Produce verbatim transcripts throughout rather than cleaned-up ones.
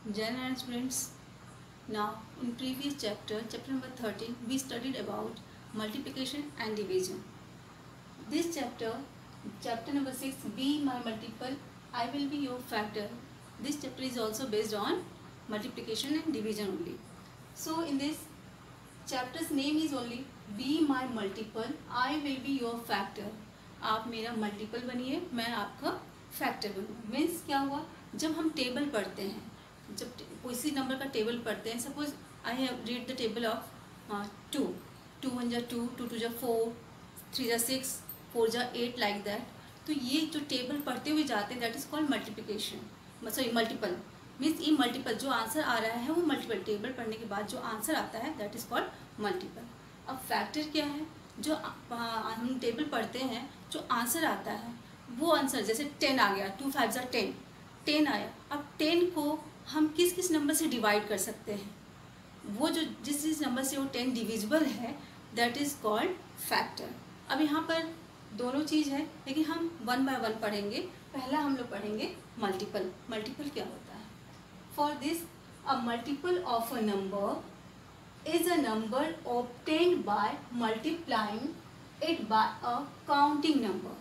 Jan and students, now in previous chapter, chapter number thirteen, we studied about multiplication and division. This chapter, chapter number six, be my multiple, I will be your factor. This chapter is also based on multiplication and division only. So in this chapter's name is only be my multiple, I will be your factor. आप मेरा multiple बनिए, मैं आपका factor बनूँ. Means क्या हुआ, जब हम टेबल पढ़ते हैं, जब किसी नंबर का टेबल पढ़ते हैं, suppose I have read the table of two two one जा टू, टू टू जा फोर, थ्री जा सिक्स, फोर जा एट, लाइक दैट. तो ये जो टेबल पढ़ते हुए जाते हैं, that is called multiplication, sorry multiple. Means ये मल्टीपल जो आंसर आ रहा है वो मल्टीपल, टेबल पढ़ने के बाद जो आंसर आता है दैट इज़ कॉल्ड मल्टीपल. अब फैक्टर क्या है, जो हम टेबल पढ़ते हैं जो आंसर आता है वो आंसर, जैसे टेन आ गया, टू फाइव ज़ा टेन, टेन आया. अब टेन को हम किस किस नंबर से डिवाइड कर सकते हैं, वो जो जिस जिस नंबर से वो टेन डिविजिबल है दैट इज़ कॉल्ड फैक्टर. अब यहाँ पर दोनों चीज़ है, लेकिन हम वन बाय वन पढ़ेंगे. पहला हम लोग पढ़ेंगे मल्टीपल. मल्टीपल क्या होता है? For this, a multiple of a number is a number obtained by multiplying it by a counting number.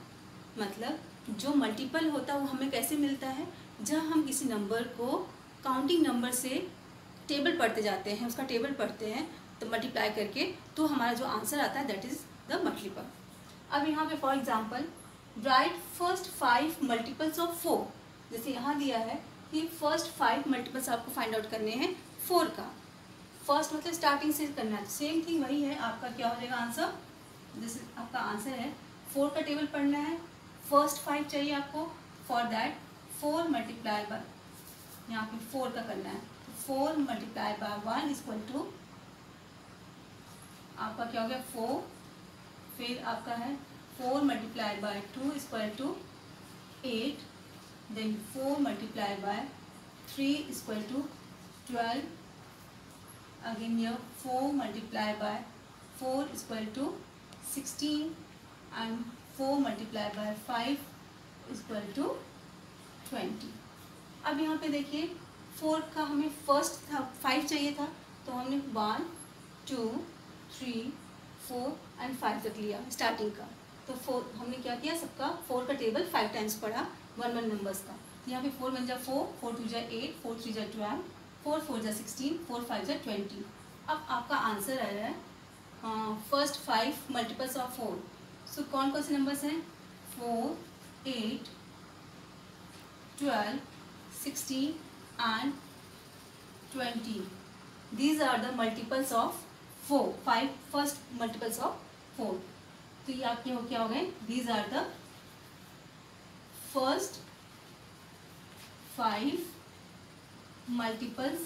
मतलब जो मल्टीपल होता है वो हमें कैसे मिलता है, जब हम किसी नंबर को काउंटिंग नंबर से टेबल पढ़ते जाते हैं, उसका टेबल पढ़ते हैं तो मल्टीप्लाई करके, तो हमारा जो आंसर आता है दैट इज़ द मल्टीपल. अब यहाँ पे for example write first five multiples of four. जैसे यहाँ दिया है कि फर्स्ट फाइव मल्टीपल्स आपको फाइंड आउट करने हैं फोर का. फर्स्ट मतलब स्टार्टिंग से करना है. सेम थिंग वही है, आपका क्या हो जाएगा आंसर. जैसे आपका आंसर है फोर का टेबल पढ़ना है, फर्स्ट फाइव चाहिए आपको. For that four multiply by, यहाँ पे फोर का करना है, four multiply by one is equal to आपका क्या हो गया फोर. फिर आपका है four multiply by two is equal to eight. Then four multiply by three is equal to twelve. Again ये four multiply by four is equal to sixteen and four multiply by five is equal to twenty. अब यहाँ पे देखिए four का हमें first था, five चाहिए था, तो हमने one two three four and five तक लिया स्टार्टिंग का. तो फोर हमने क्या किया, सबका फोर का टेबल फाइव टाइम्स पढ़ा वन वन नंबर्स का. यहाँ पे फोर वन जा फोर, फोर टू जा एट, फोर थ्री जा ट्वेल्व, फोर फोर जा सिक्सटीन, फोर फाइव जा ट्वेंटी. अब आपका आंसर आ रहा है first five multiples of four. So कौन कौन से नंबर्स हैं, four, eight, twelve, sixteen and twenty. These are the multiples of four. Five first multiples of four. तो ये आपके हो क्या हो गए, these are the first five multiples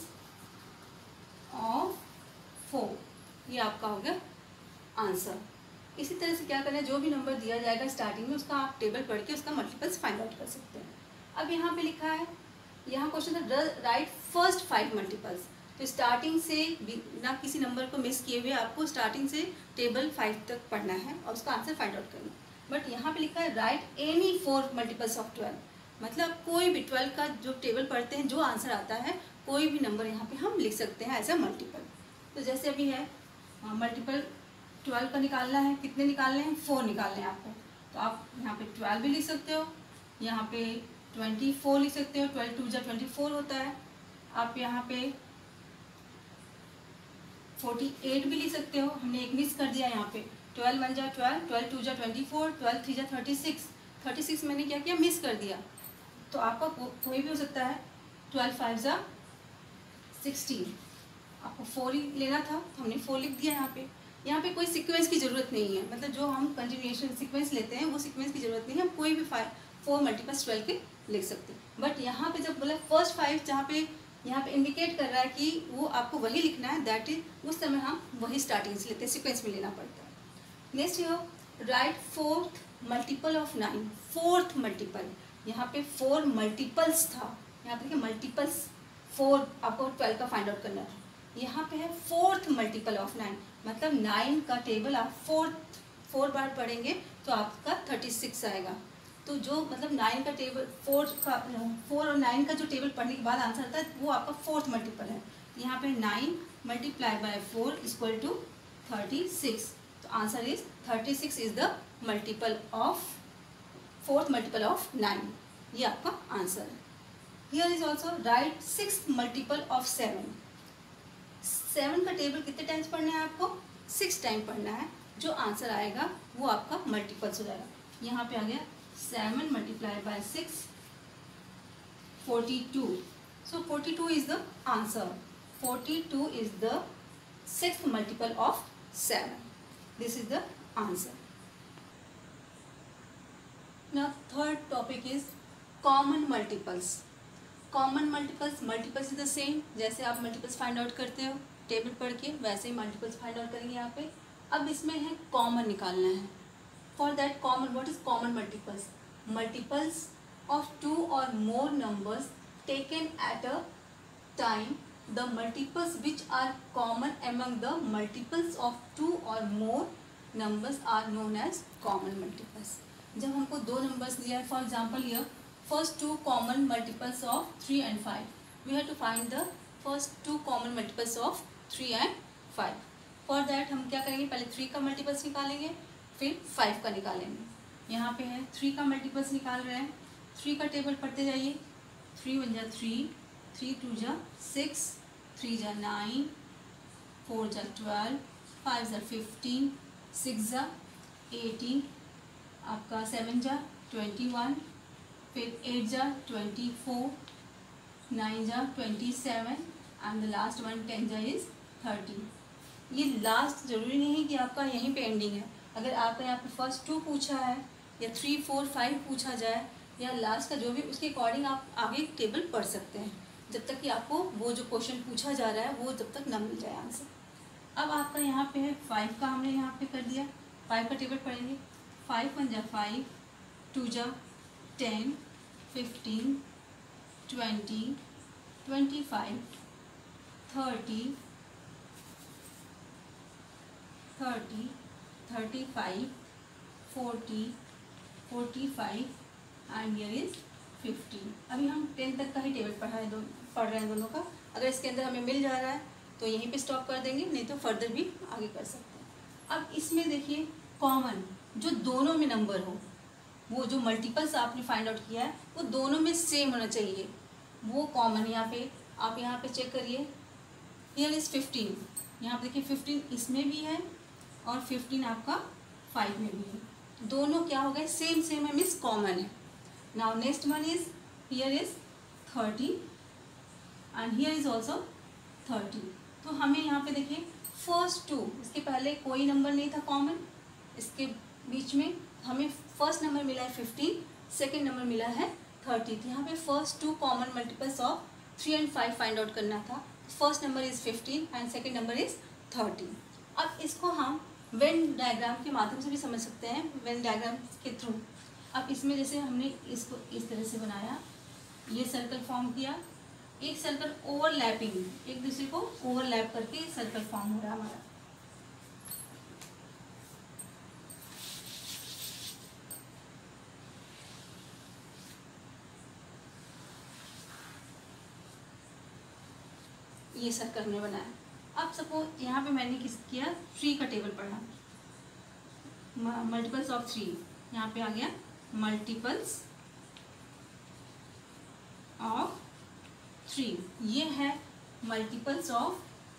of four. ये आपका हो गया आंसर. इसी तरह से क्या करना है, जो भी नंबर दिया जाएगा स्टार्टिंग में उसका आप टेबल पढ़ के उसका मल्टीपल्स फाइंड आउट कर सकते हैं. अब यहाँ पे लिखा है, यहाँ क्वेश्चन था राइट फर्स्ट फाइव मल्टीपल्स. तो स्टार्टिंग से बिना किसी नंबर को मिस किए हुए आपको स्टार्टिंग से टेबल फाइव तक पढ़ना है और उसका आंसर फाइंड आउट करना है. बट यहाँ पे लिखा है write any four multiples of twelve. मतलब कोई भी ट्वेल्व का जो टेबल पढ़ते हैं जो आंसर आता है कोई भी नंबर यहाँ पे हम लिख सकते हैं एज अ मल्टीपल. तो जैसे अभी है मल्टीपल ट्वेल्व का निकालना है, कितने निकालने हैं, फोर निकालने हैं आपको. तो आप यहाँ पे ट्वेल्व भी लिख सकते हो, यहाँ पे ट्वेंटी फोर लिख सकते हो. ट्वेल्व टू जा ट्वेंटी फोर होता है. आप यहाँ पे फोर्टी एट भी लिख सकते हो. हमने एक मिस कर दिया यहाँ पे, ट्वेल्व वन जा ट्वेल्व, ट्वेल्व टू जा ट्वेंटी फोर, ट्वेल्व थ्री जा थर्टी सिक्स. थर्टी सिक्स मैंने क्या किया, मिस कर दिया. तो आपका को, कोई भी हो सकता है. ट्वेल्व फाइव जा सिक्सटीन, आपको फोर ही लेना था, हमने फोर लिख दिया. यहाँ पे यहाँ पे कोई सीक्वेंस की ज़रूरत नहीं है. मतलब जो हम कंटिन्यूएशन सीक्वेंस लेते हैं वो सीक्वेंस की ज़रूरत नहीं है. हम कोई भी फाइव फोर मल्टीपल्स ट्वेल्व के लिख सकते हैं. बट यहाँ पे जब बोला फर्स्ट फाइव, जहाँ पे यहाँ पे इंडिकेट कर रहा है कि वो आपको वही लिखना है, दैट इज उस समय हम वही स्टार्टिंग से लेते हैं, सीक्वेंस में लेना पड़ता है. नेक्स्ट ये write fourth multiple of nine. Fourth multiple, यहाँ पे फोर मल्टीपल्स था, यहाँ पे देखिए मल्टीपल्स फोर आपको ट्वेल्व का फाइंड आउट करना था. यहाँ पे है फोर्थ मल्टीपल ऑफ नाइन, मतलब नाइन का टेबल आप फोर्थ फोर बार पढ़ेंगे तो आपका थर्टी सिक्स आएगा. तो जो मतलब नाइन का टेबल फोर का फोर और नाइन का जो टेबल पढ़ने के बाद आंसर आता है वो आपका फोर्थ मल्टीपल है। यहाँ पे nine multiply by four equal to thirty six. तो answer is thirty six is the multiple of fourth multiple of nine. ये आपका आंसर है। Here is also write six multiple of seven. Seven का table कितने times पढ़ना है आपको? Six time पढ़ना है। जो आंसर आएगा वो आपका मल्टीपल्स हो जाएगा। यहाँ पे आ गया seven multiply by six forty two. So forty two is the answer. Forty two is the six multiple of seven. This is the answer. Now third topic is common multiples. Common multiples, multiples is the same. जैसे आप multiples find out करते हो table पढ़ के, वैसे ही multiples find out करेंगे यहाँ पे। अब इसमें है common निकालना है। For that common, what is common multiples? Multiples of two or more numbers taken at a time. The multiples which are common among the multiples of two or more numbers are known as common multiples. जब हमको दो numbers दिया है, for example ये first two common multiples of three and five, we have to find the first two common multiples of three and five. For that हम क्या करेंगे, पहले थ्री का मल्टीपल्स निकालेंगे, फिर फाइव का निकालेंगे। यहाँ पे है थ्री का मल्टीपल्स निकाल रहे हैं। थ्री का टेबल पढ़ते जाइए। थ्री वन जा थ्री, थ्री टू जा सिक्स, थ्री जा नाइन, फोर जा ट्वेल्व, फाइव जा फिफ्टीन, सिक्स जा एटीन, आपका सेवन जा ट्वेंटी वन, फिर एट जा ट्वेंटी फोर, नाइन जा twenty seven and the last one ten जा इज थर्टी। ये लास्ट जरूरी नहीं है कि आपका यहीं पे एंडिंग है। अगर आपका यहाँ पे फर्स्ट टू पूछा है या थ्री फोर फाइव पूछा जाए या लास्ट का जो भी, उसके अकॉर्डिंग आप आगे टेबल पढ़ सकते हैं जब तक कि आपको वो जो क्वेश्चन पूछा जा रहा है वो जब तक ना मिल जाए आंसर। अब आपका यहाँ पे है फाइव का, हमने यहाँ पे कर दिया। फाइव का टेबल पढ़ेंगे। फाइव वन जा फाइव, टू जा ten, fifteen, twenty, twenty five, thirty, thirty, thirty five, forty, forty five and here is fifteen. अभी हम टेन तक का ही टेबल पढ़ा है, दो पढ़ रहे हैं दोनों का। अगर इसके अंदर हमें मिल जा रहा है तो यहीं पे स्टॉप कर देंगे, नहीं तो फर्दर भी आगे कर सकते हैं। अब इसमें देखिए कॉमन जो दोनों में नंबर हो, वो जो मल्टीपल्स आपने फाइंड आउट किया है वो दोनों में सेम होना चाहिए, वो कॉमन। यहाँ पे आप यहाँ पे चेक करिए, हियर इज फिफ्टीन। यहाँ पे देखिए फिफ्टीन इसमें भी है और फिफ्टीन आपका फाइव में भी है। दोनों क्या हो गए, सेम सेम है, मीन्स कॉमन है। Now next one is here is thirty and here is also thirty. तो हमें यहाँ पे देखिए फर्स्ट टू, इसके पहले कोई नंबर नहीं था कॉमन, इसके बीच में हमें फर्स्ट नंबर मिला है फिफ्टीन, सेकेंड नंबर मिला है थर्टी। तो यहाँ पे first two common multiples of three and five find out करना था। First number is fifteen and second number is thirty. अब इसको हम वेन डायग्राम के माध्यम से भी समझ सकते हैं, वेन डायग्राम के थ्रू। अब इसमें जैसे हमने इसको इस तरह से बनाया, ये सर्कल फॉर्म किया, एक सर्कल ओवरलैपिंग, एक दूसरे को ओवरलैप करके सर्कल फॉर्म हो रहा है हमारा। ये सर्कल हमने बनाया। अब सपोज यहाँ पे मैंने किस किया, थ्री का टेबल पढ़ा, मल्टीपल्स ऑफ थ्री। यहाँ पे आ गया मल्टीपल्स ऑफ थ्री, ये है मल्टीपल्स ऑफ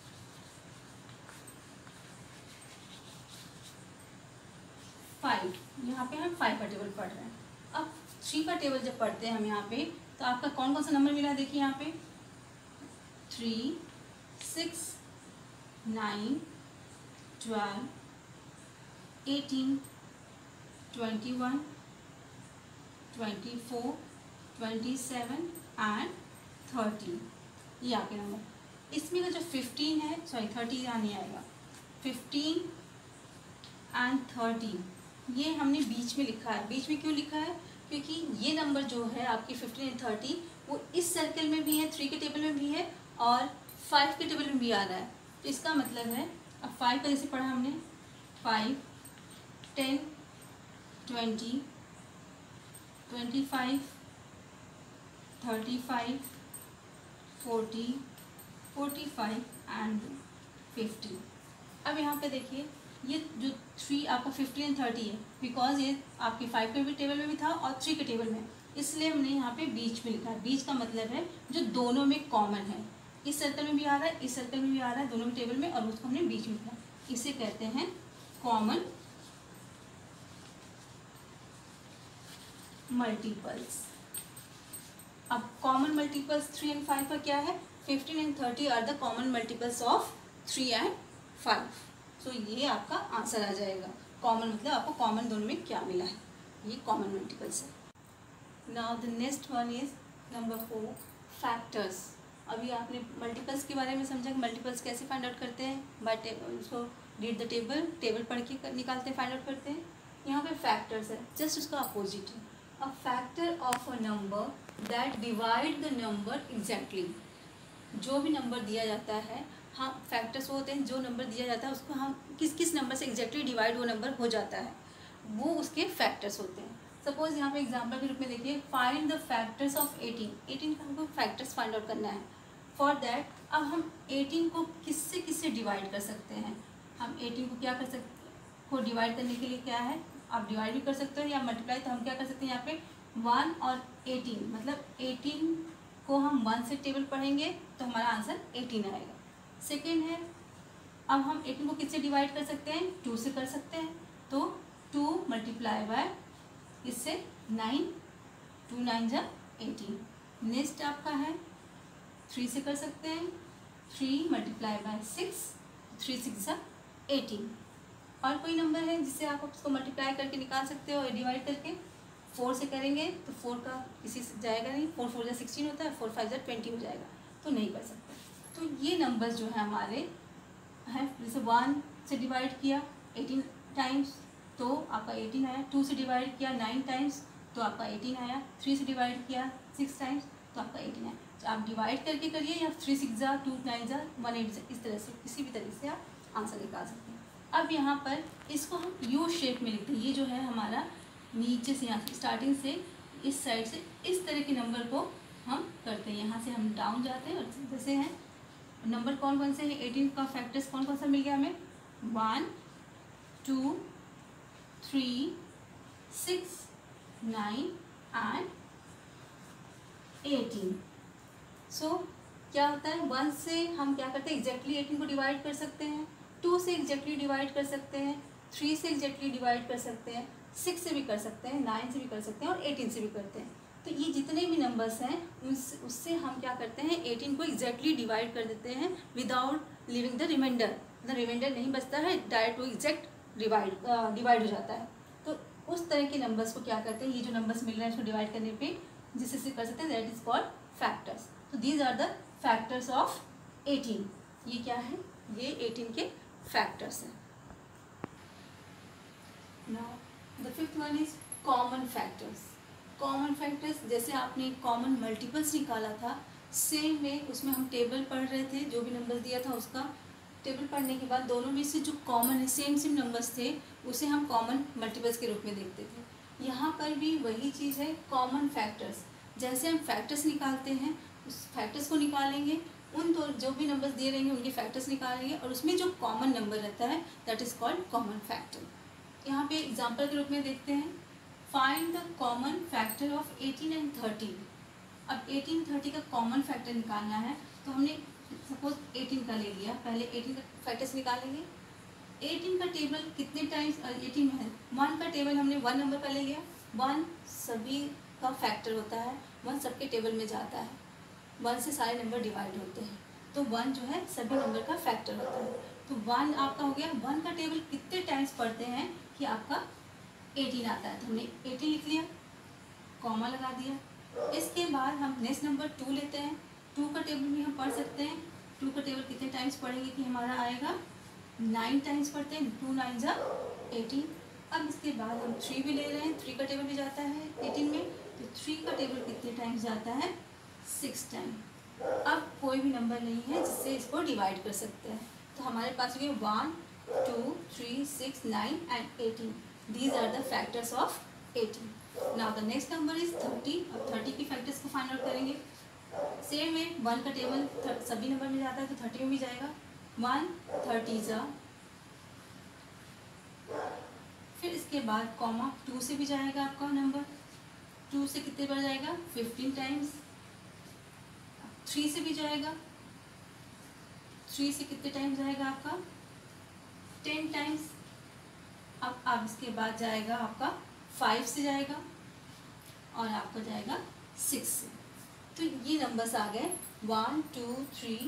फाइव। यहाँ पे हम फाइव का टेबल पढ़ रहे हैं। अब थ्री का टेबल जब पढ़ते हैं हम यहाँ पे, तो आपका कौन कौन सा नंबर मिला है, देखिए यहाँ पे three, six, nine, twelve, eighteen, twenty one, twenty four, twenty seven and thirty. ये आपके नंबर। इसमें का जो फिफ्टीन है, सॉरी थर्टी यहाँ नहीं आएगा, फिफ्टीन एंड थर्टी ये हमने बीच में लिखा है। बीच में क्यों लिखा है, क्योंकि ये नंबर जो है आपकी फिफ्टीन एंड थर्टी वो इस सर्कल में भी है, थ्री के टेबल में भी है और फाइव के टेबल में भी आ रहा है। तो इसका मतलब है, अब फाइव का जैसे पढ़ा हमने, five, ten, twenty, twenty five, thirty five, forty, forty five and fifty. अब यहाँ पे देखिए ये जो थ्री आपका फिफ्टी एंड थर्टी है, बिकॉज ये आपके फाइव के भी टेबल में भी था और थ्री के टेबल में, इसलिए हमने यहाँ पे बीच में लिखा है। बीच का मतलब है जो दोनों में कॉमन है, इस सर्कल में भी आ रहा है, इस सर्कल में भी आ रहा है, दोनों में टेबल में, और उसको हमने बीच में लिखा। इसे कहते हैं कॉमन मल्टीपल्स। अब common multiples three and five का क्या है, fifteen and thirty are the common multiples of three and five. So ये आपका आंसर आ जाएगा। कॉमन मतलब आपको कॉमन दोनों में क्या मिला है, ये कॉमन मल्टीपल्स है। Now the next one is number four, factors. अभी आपने मल्टीपल्स के बारे में समझा कि मल्टीपल्स कैसे फाइंड आउट करते हैं, बाय उसको रीड द टेबल, टेबल पढ़ के निकालते हैं, फाइंड आउट करते हैं। यहाँ पे फैक्टर्स है, जस्ट उसका अपोजिट है। A factor of a number that divide the number exactly. जो भी नंबर दिया जाता है, हाँ फैक्टर्स वो होते हैं जो नंबर दिया जाता है उसको हम किस किस नंबर से एग्जैक्टली डिवाइड वो नंबर हो जाता है, वो उसके फैक्टर्स होते हैं। सपोज यहाँ पे एग्जांपल के रूप में देखिए, find the factors of eighteen. Eighteen का हमको फैक्टर्स फाइंड आउट करना है। फॉर दैट अब हम एटीन को किससे किससे डिवाइड कर सकते हैं, हम एटीन को क्या कर सकते को डिवाइड करने के लिए क्या है, आप डिवाइड भी कर सकते हो या मल्टीप्लाई। तो हम क्या कर सकते हैं, यहाँ पे वन और एटीन, मतलब एटीन को हम वन से टेबल पढ़ेंगे तो हमारा आंसर एटीन आएगा। सेकेंड है, अब हम एटीन को किससे डिवाइड कर सकते हैं, टू से कर सकते हैं। तो टू मल्टीप्लाई बाय इससे नाइन, टू नाइन जा एटीन। नेक्स्ट आपका है थ्री से कर सकते हैं, three multiply by six, three six जा एटीन। और कोई नंबर है जिससे आप उसको मल्टीप्लाई करके निकाल सकते हो डिवाइड करके, फोर से करेंगे तो फोर का किसी से जाएगा नहीं, फोर फोर जा सिक्सटीन होता है, फोर फाइव जा ट्वेंटी हो जाएगा, तो नहीं कर सकते। तो ये नंबर्स जो है हमारे हैं, जैसे वन से डिवाइड किया एटीन टाइम्स तो आपका एटीन आया, टू से डिवाइड किया नाइन टाइम्स तो आपका एटीन आया, थ्री से डिवाइड किया सिक्स टाइम्स तो आपका एटीन आया। तो आप डिवाइड करके करिए या थ्री सिक्स जा, टू नाइन जा, वन एट जा, इस तरह से किसी भी तरीके से आप आंसर निकाल सकते हैं। अब यहाँ पर इसको हम यू शेप में लिखते हैं। ये जो है हमारा नीचे से, यहाँ से स्टार्टिंग से इस साइड से इस तरह के नंबर को हम करते हैं। यहाँ से हम डाउन जाते हैं और जैसे हैं नंबर कौन कौन से हैं, एटीन का फैक्टर्स कौन कौन सा मिल गया हमें, one, two, three, six, nine and eighteen. So क्या होता है, वन से हम क्या करते हैं, एग्जैक्टली एटीन को डिवाइड कर सकते हैं, टू से एग्जैक्टली डिवाइड कर सकते हैं, थ्री से एग्जैक्टली डिवाइड कर सकते हैं, सिक्स से भी कर सकते हैं, नाइन से भी कर सकते हैं और एटीन से भी करते हैं। तो ये जितने भी नंबर्स हैं उस उससे हम क्या करते हैं, एटीन को एग्जैक्टली डिवाइड कर देते हैं without leaving the remainder. The remainder नहीं बचता है, डायरेक्ट वो एग्जैक्ट डिवाइड डिवाइड हो जाता है। तो उस तरह के नंबर्स को क्या करते हैं, ये जो नंबर्स मिल रहे हैं इसको डिवाइड करने पे जिससे से कर सकते हैं, दैट इज कॉल्ड फैक्टर्स। तो these are the factors of eighteen. ये क्या है, ये एटीन के फैक्टर्स हैं। Now the fifth one is common factors. Common factors, जैसे आपने कॉमन मल्टीपल्स निकाला था, सेम वे उसमें हम टेबल पढ़ रहे थे, जो भी नंबर दिया था उसका टेबल पढ़ने के बाद दोनों में से जो कॉमन है, सेम सेम नंबर्स थे, उसे हम कॉमन मल्टीपल्स के रूप में देखते थे। यहाँ पर भी वही चीज़ है, कॉमन फैक्टर्स। जैसे हम फैक्टर्स निकालते हैं, उस फैक्टर्स को निकालेंगे, उन दो जो भी नंबर्स दिए रहेंगे उनके फैक्टर्स निकालेंगे और उसमें जो कॉमन नंबर रहता है that is called common factor. यहाँ पे एग्जाम्पल के रूप में देखते हैं, find the common factor of eighteen and thirteen. अब एटीन थर्टी का कॉमन फैक्टर निकालना है, तो हमने सपोज एटीन का ले लिया, पहले एटीन का फैक्टर्स निकालेंगे। एटीन का टेबल कितने टाइम्स, एटीन है वन का टेबल हमने वन नंबर का ले लिया, वन सभी का फैक्टर होता है, वन सबके टेबल में जाता है, वन से सारे नंबर डिवाइड होते हैं, तो वन जो है सभी नंबर का फैक्टर होता है। तो वन आपका हो गया, वन का टेबल कितने टाइम्स पढ़ते हैं कि आपका एटीन आता है, तो हमने एटीन लिख लिया, कॉमा लगा दिया। इसके बाद हम नेक्स्ट नंबर टू लेते हैं, टू का टेबल भी हम पढ़ सकते हैं, टू का टेबल कितने टाइम्स पढ़ेंगे कि हमारा आएगा नाइन टाइम्स पढ़ते हैं, टू नाइन जा एटीन। अब इसके बाद हम थ्री भी ले रहे हैं, थ्री का टेबल भी जाता है एटीन में, तो थ्री का टेबल कितने टाइम्स जाता है, सिक्स टाइम। अब कोई भी नंबर नहीं है जिससे इसको डिवाइड कर सकते हैं, तो हमारे पास ये one, two, three, six, nine and eighteen. These are the factors of eighteen. Now the next number is thirty. अब थर्टी की फैक्टर्स को फाइंड आउट करेंगे। सेम वे वन का टेबल सभी नंबर में जाता है तो थर्टी में भी जाएगा। वन थर्टी जा, फिर इसके बाद कॉमा टू से भी जाएगा आपका नंबर। टू से कितने बार जाएगा? Fifteen times. थ्री से भी जाएगा। थ्री से कितने टाइम्स जाएगा आपका? Ten times. अब अब इसके बाद जाएगा आपका फाइव से जाएगा और आपका जाएगा सिक्स से। तो ये नंबर्स आ गए one two three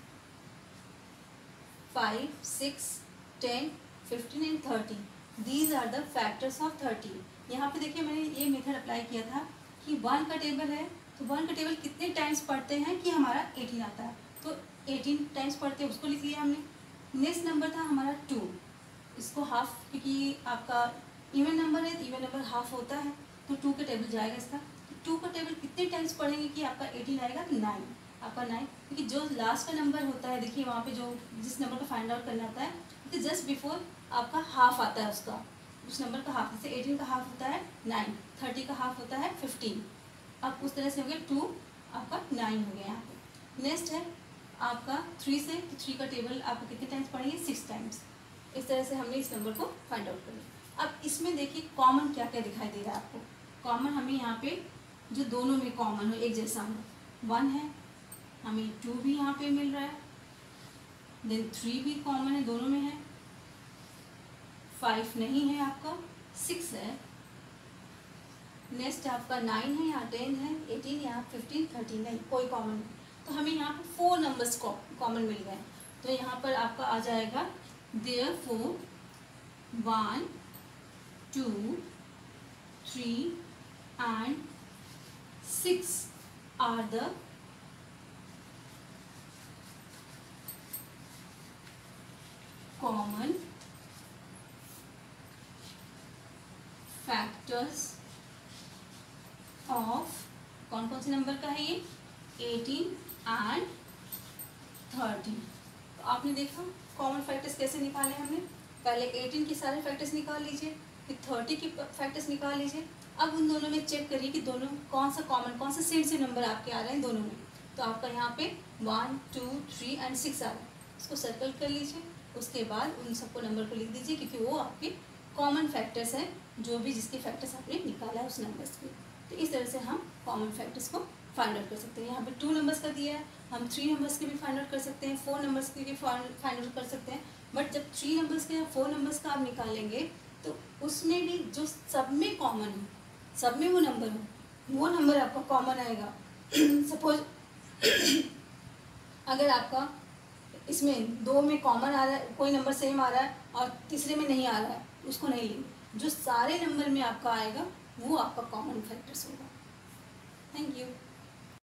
five six ten fifteen and thirty. These are the factors of thirty. यहाँ पे देखिए मैंने ये मेथड अप्लाई किया था कि वन का टेबल है तो वन का टेबल कितने टाइम्स पढ़ते हैं कि हमारा एटीन आता है, तो एटीन टाइम्स पढ़ते हैं उसको लिख लिया हमने। नेक्स्ट नंबर था हमारा टू, इसको हाफ, क्योंकि आपका इवन नंबर है तो इवन नंबर हाफ होता है तो टू का टेबल जाएगा इसका। टू का टेबल कितने टाइम्स पढ़ेंगे कि आपका एटीन आएगा? नाइन। आपका नाइन, क्योंकि जो लास्ट का नंबर होता है देखिए वहाँ पे जो जिस नंबर को फाइंड आउट करना होता है तो जस्ट बिफोर आपका हाफ आता है उसका, उस नंबर का हाफ। जैसे एटीन का हाफ होता है नाइन, थर्टी का हाफ होता है फिफ्टीन। अब उस तरह से हो गया टू आपका नाइन हो गया यहाँ पे। नेक्स्ट है आपका थ्री से, तो थ्री का टेबल आपको कितने टाइम्स पढ़ेंगे? Six times. इस तरह से हमने इस नंबर को फाइंड आउट कर लिया। अब इसमें देखिए कॉमन क्या क्या दिखाई दे रहा है आपको। कॉमन हमें यहाँ पे जो दोनों में कॉमन हो, एक जैसा हो, वन है, हमें टू भी यहाँ पे मिल रहा है, देन थ्री भी कॉमन है, दोनों में है, फाइव नहीं है आपका, सिक्स है, नेक्स्ट आपका नाइन है, यहाँ टेन है, एटीन, यहाँ फिफ्टीन, थर्टीन नहीं, कोई कॉमन नहीं। तो हमें यहाँ पर फोर नंबर्स कॉमन मिल गए। तो यहाँ पर आपका आ जाएगा therefore one two three and six are the common factors of, कौन कौन से नंबर का है ये? Eighteen and thirteen. तो आपने देखा कॉमन फैक्टर्स कैसे निकाले हमने। पहले एटीन के सारे फैक्टर्स निकाल लीजिए, फिर थर्टी के फैक्टर्स निकाल लीजिए। अब उन दोनों में चेक करिए कि दोनों कौन सा कॉमन, कौन सा सेम से नंबर आपके आ रहे हैं दोनों में। तो आपका यहाँ पे one two three and six आ रहा है, इसको सर्कल कर लीजिए। उसके बाद उन सबको नंबर को लिख दीजिए, क्योंकि वो आपके कॉमन फैक्टर्स हैं, जो भी जिसके फैक्टर्स आपने निकाला है उस नंबर्स के। तो इस तरह से हम कॉमन फैक्टर्स को फाइंड आउट कर सकते हैं। यहाँ पे टू नंबर्स का दिया है, हम थ्री नंबर्स के भी फाइंड आउट कर सकते हैं, फोर नंबर्स के भी फाइंड आउट कर सकते हैं। बट जब थ्री नंबर्स के या फोर नंबर्स का आप निकालेंगे तो उसमें भी जो सब में कॉमन हो, सब में वो नंबर हो, वो नंबर आपका कॉमन आएगा। सपोज अगर आपका इसमें दो में कॉमन आ रहा है, कोई नंबर सेम आ रहा है और तीसरे में नहीं आ रहा है, उसको नहीं लेंगे। जो सारे नंबर में आपका आएगा वो आपका कॉमन फैक्टर्स होगा। Thank you.